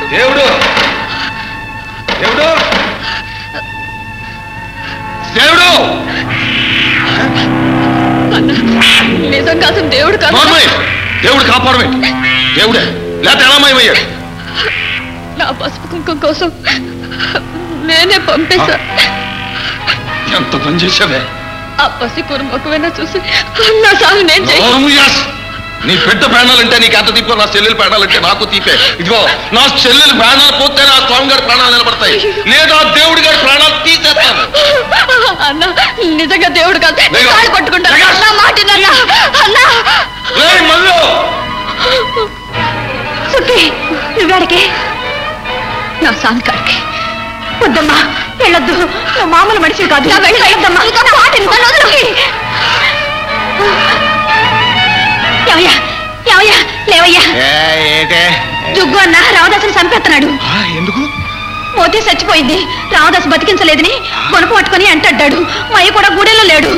దేవుడు దేవుడు దేవుడు నిజం కాదు దేవుడు కాదు. దేవుడు కాపాడమే దేవుడే లేకపోతే ఎలా మాయమయ్యాడు? నా పసుపు కుంకుమ కోసం నేనే పంపేశా. ఎంత పని చేశావే? ఆ పసి కురుమొకవేనా చూసి నా సాగు నేను నీ పెద్ద ప్రాణాలంటే నీకు ఎంత తీపో, నా చెల్లెలు ప్రాణాలంటే నాకు తీపే. ఇదిగో నా చెల్లెలు ప్రాణాలు పోతే నా స్వామి గారి ప్రాణాలు నిలబడతాయి, లేదా దేవుడి గారి ప్రాణాలు తీసేస్తాను. అన్న నిజంగా దేవుడు కాదు పట్టుకుంటాను. నువ్వేడికి? నా సామి కాడికి. వద్దమ్మా వెళ్ళొద్దు, నువ్వు మామూలు మనిషి కాదు. వెళ్ళొద్దమ్మా. లేవయ్యా, జుగ్గు అన్న రావదాసుని చంపేస్తున్నాడు. ఎందుకు? పోతే చచ్చిపోయింది, రావదాసు బతికించలేదని గొనుపు పట్టుకుని అంటాడు. మయ్య కూడా గుడిలో లేడు.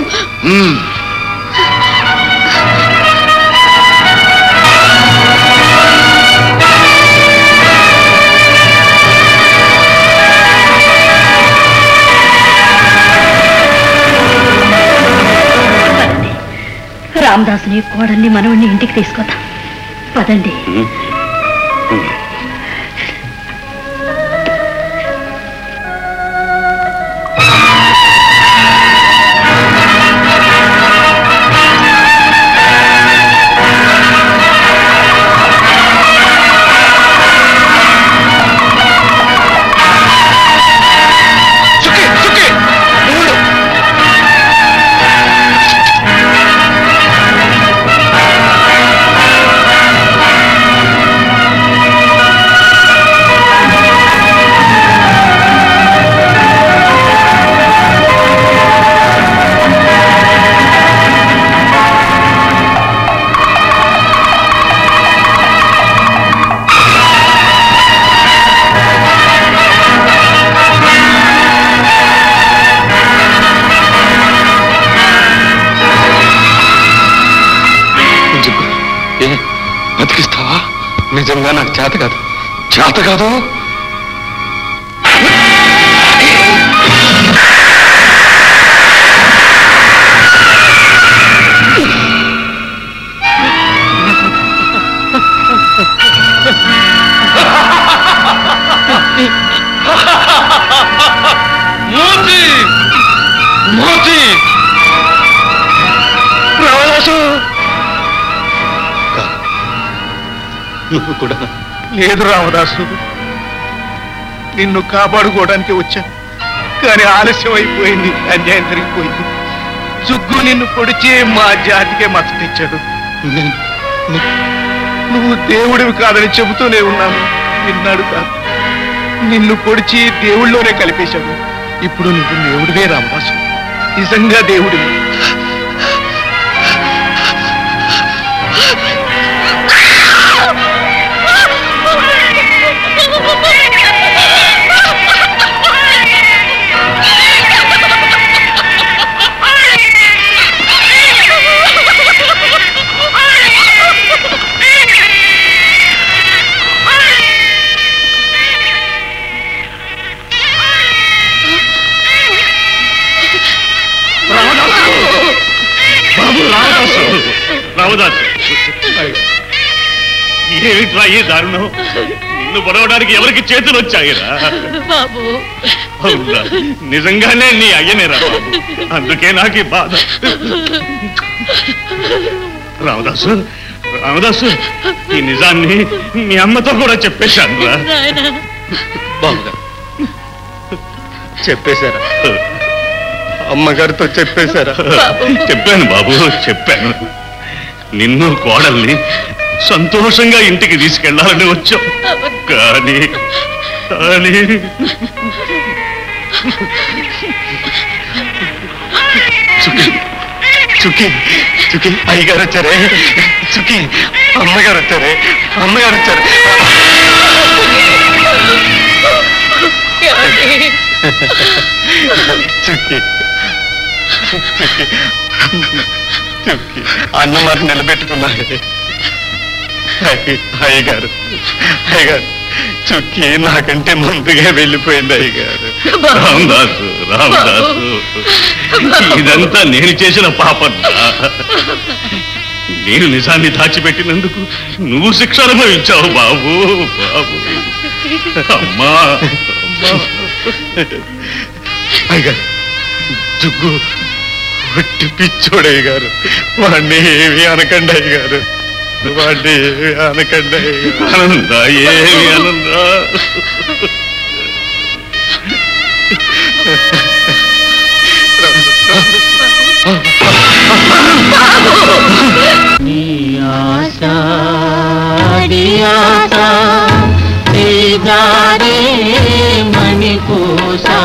రామదాసుని కోడల్ని మనవణ్ణి ఇంటికి తీసుకొద్దాం పదండి. బతికిస్తావా? నిజంగా నాకు చేత కాదు, చేత కాదు. మోతి మోతి రావదాసు, నువ్వు కూడా? లేదు రామదాసు, నిన్ను కాపాడుకోవడానికి వచ్చాను, కానీ ఆలస్యం అయిపోయింది, అన్యాయం జరిగిపోయింది. జుగ్గు నిన్ను పొడిచి మా జాతికే మచ్చ తెచ్చాడు. నువ్వు దేవుడివి కాదని చెబుతూనే ఉన్నాను, విన్నాడు కాదు. నిన్ను పొడిచి దేవుళ్ళలోనే కలిపేశాడు. ఇప్పుడు నువ్వు దేవుడివే రామదాసు, నిజంగా దేవుడివి. ఏమిట్రా ఈ దారుణం? నిన్ను పొడవడానికి ఎవరికి చేతులు వచ్చాయిరా? అవునా, నిజంగానే నీ అయ్యనేరా బాబు, అందుకే నాకు బాధ. రామదాసు రామదాసు, ఈ నిజాన్ని మీ అమ్మతో కూడా చెప్పేశాను రా. బాబుగారు చెప్పేశారా? అమ్మగారితో చెప్పేశారా? చెప్పాను బాబు, చెప్పాను. నిన్ను కోడల్ని సంతోషంగా ఇంటికి తీసుకెళ్లాలని వచ్చాం, కానీ కానీ చుకి చుకి అయ్యగారు వచ్చారే, చుకి అమ్మగారు వచ్చారే, అమ్మగారు వచ్చారు. చుకి చుకి అన్న మాట నిలబెట్టుకున్నారు. అయ్యగారు అయ్యగారు చుక్కి నాకంటే ముందుగా వెళ్ళిపోయింది అయ్యగారు. రామదాసు రామదాసు ఇదంతా నేను చేసిన పాపం. నేను నిజాన్ని దాచిపెట్టినందుకు నువ్వు శిక్ష అనుభవించావు బాబు. బాబు అమ్మా అయ్యగారు దుగ్గు ఒట్టి పిచ్చోడయ్య గారు. వాడిని ఏమి అనకండి అయ్యగారు. వాడిని ఏమి అనకండి అనందా ఏమి అనందా. నీ ఆశా మణిపూసా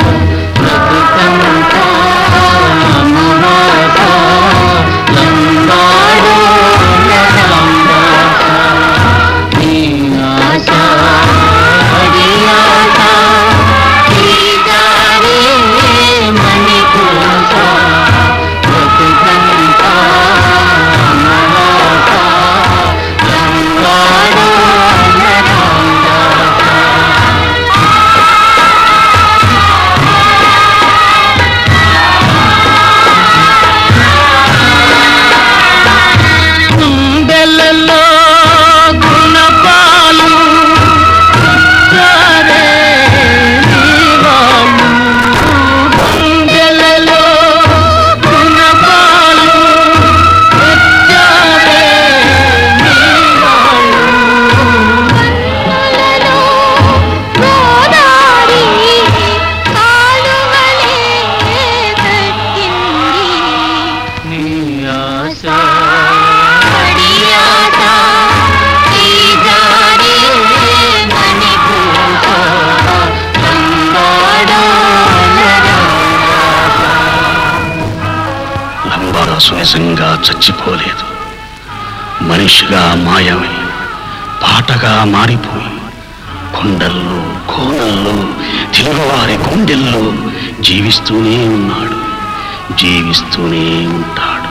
నిజంగా చచ్చిపోలేదు. మనిషిగా మాయమై పాటగా మారిపోయి కొండల్లో కోనల్లో తెలుగువారి గుండెల్లో జీవిస్తూనే ఉన్నాడు, జీవిస్తూనే ఉంటాడు.